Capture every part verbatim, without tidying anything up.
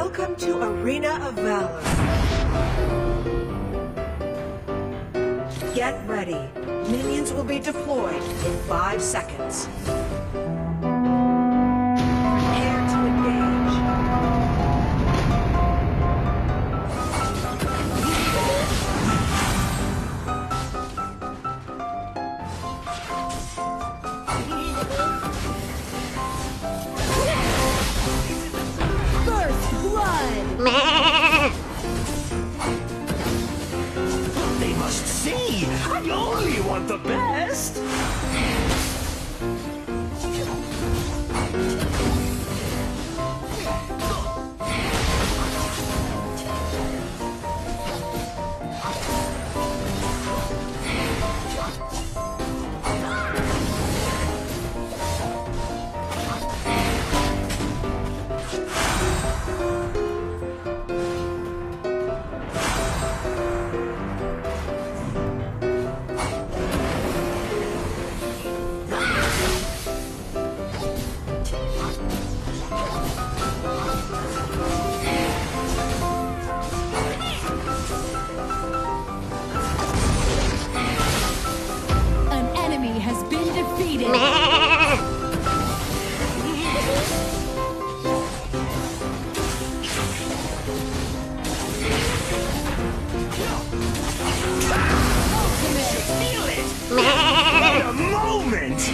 Welcome to Arena of Valor. Get ready. Minions will be deployed in five seconds. Prepare to engage. First blood! They must see! I only want the best! An enemy has been defeated! Feel it! What a moment!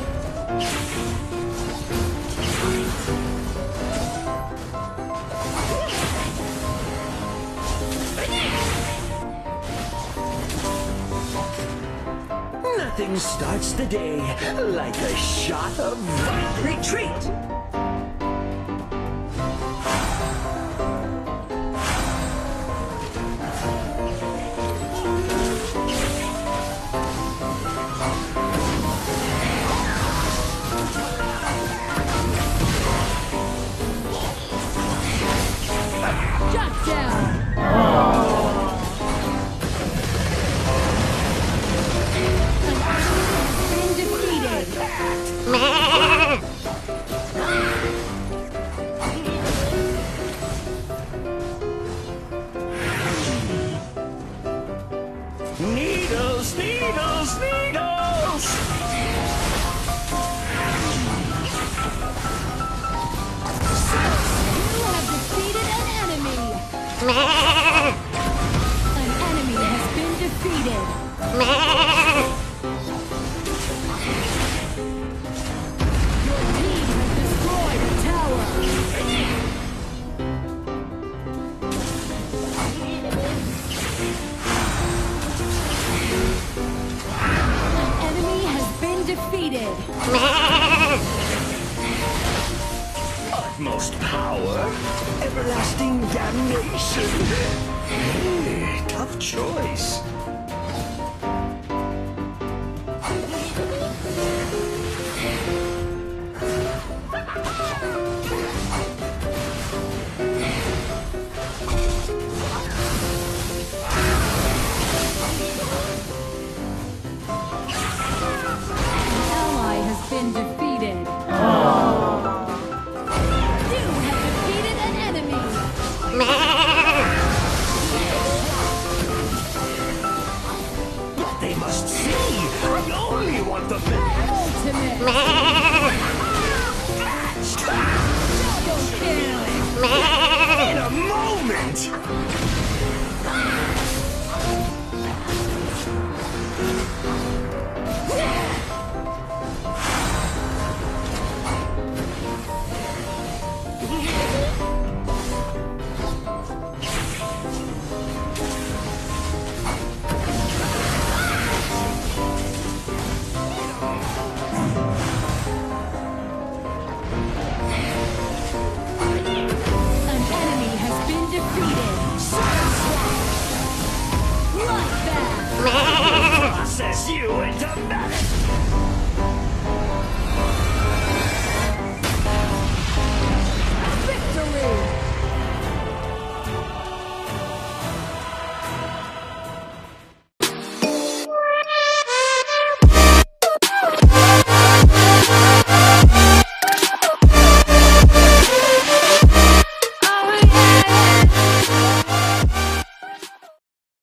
Nothing starts the day like a shot of Retreat! Shut down! An enemy has been defeated! needles, needles, needles! You have defeated an enemy! An enemy has been defeated! Your team has destroyed a tower! An enemy has been defeated! Utmost power, everlasting damnation. Hey, tough choice. An ally has been defeated! You have defeated an enemy! They must see! I only want the best! Ultimate! Double kill! In a moment! An enemy has been defeated! Bloodbath! Process you into medicine!